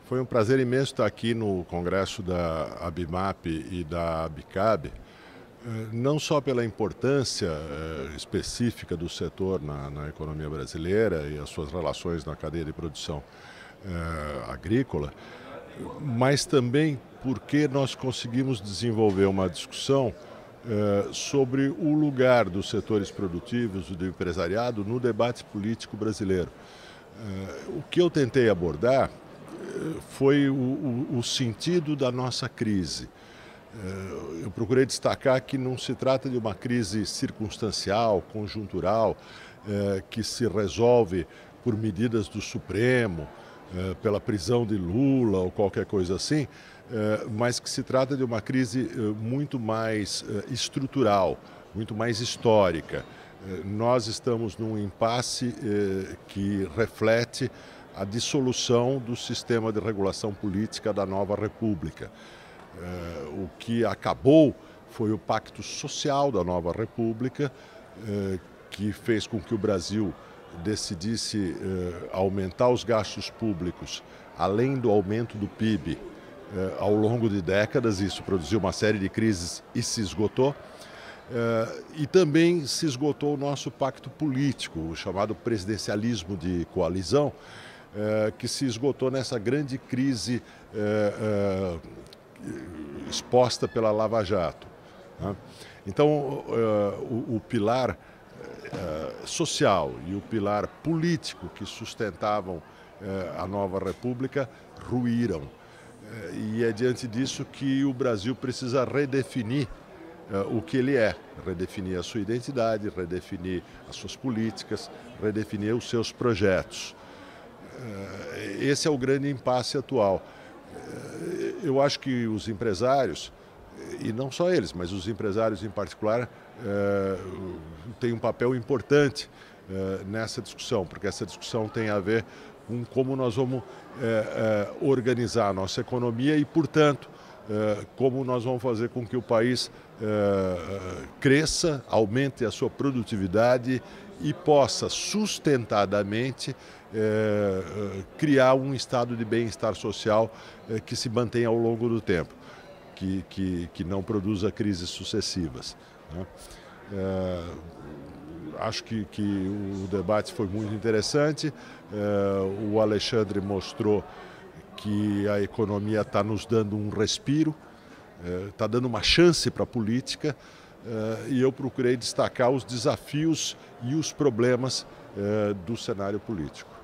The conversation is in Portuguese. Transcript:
Foi um prazer imenso estar aqui no congresso da ABIMAP e da ABICAB, não só pela importância específica do setor na economia brasileira e as suas relações na cadeia de produção agrícola, mas também porque nós conseguimos desenvolver uma discussão sobre o lugar dos setores produtivos e do empresariado no debate político brasileiro. O que eu tentei abordar foi o sentido da nossa crise. Eu procurei destacar que não se trata de uma crise circunstancial, conjuntural, que se resolve por medidas do Supremo, pela prisão de Lula ou qualquer coisa assim, mas que se trata de uma crise muito mais estrutural, muito mais histórica. Nós estamos num impasse que reflete a dissolução do sistema de regulação política da nova República. O que acabou foi o Pacto Social da nova República, que fez com que o Brasil decidisse aumentar os gastos públicos, além do aumento do PIB, ao longo de décadas. Isso produziu uma série de crises e se esgotou. E também se esgotou o nosso pacto político, o chamado presidencialismo de coalizão, que se esgotou nessa grande crise exposta pela Lava Jato. Então, o pilar social e o pilar político que sustentavam a nova República ruíram. E é diante disso que o Brasil precisa redefinir o que ele é, redefinir a sua identidade, redefinir as suas políticas, redefinir os seus projetos. Esse é o grande impasse atual. Eu acho que os empresários, e não só eles, mas os empresários em particular, têm um papel importante nessa discussão, porque essa discussão tem a ver com como nós vamos organizar a nossa economia e, portanto, como nós vamos fazer com que o país cresça, aumente a sua produtividade e possa sustentadamente criar um estado de bem-estar social que se mantenha ao longo do tempo, que não produza crises sucessivas, né? Acho que o debate foi muito interessante. O Alexandre mostrou que a economia está nos dando um respiro, está dando uma chance para a política, e eu procurei destacar os desafios e os problemas do cenário político.